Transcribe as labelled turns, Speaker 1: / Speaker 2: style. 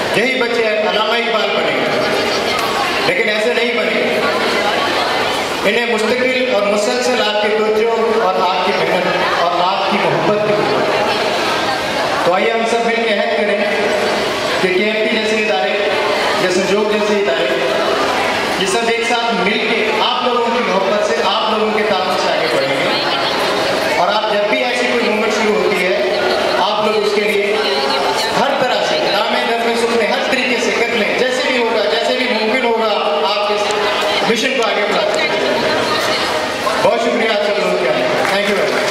Speaker 1: यही बच्चे अल्लामा इकबाल बनेंगे, लेकिन ऐसे नहीं बनेंगे। इन्हें मुस्तकिल और मुसलसल आपकी तवज्जो और आपकी मेहनत और आपकी मोहब्बत की जरूरत है। तो आइए हम सब मिलकर अहद करें कि KMT जैसे इदारे, या संजोग जैसे इदारे, ये सब एक साथ मिलकर आप लोगों की मोहब्बत से, आप लोगों के ताल्लुक से आगे बढ़ेंगे। और आप जब भी ऐसी कोई मूवमेंट शुरू होती है, आप लोग उसके लिए हर तरह से दामे दर में सुनने हर तरीके से कर लें, जैसे भी होगा, जैसे भी मुमकिन होगा, आप इस मिशन को आगे बढ़ाते हैं। बहुत शुक्रिया आप सब लोगों का। Thank you very much.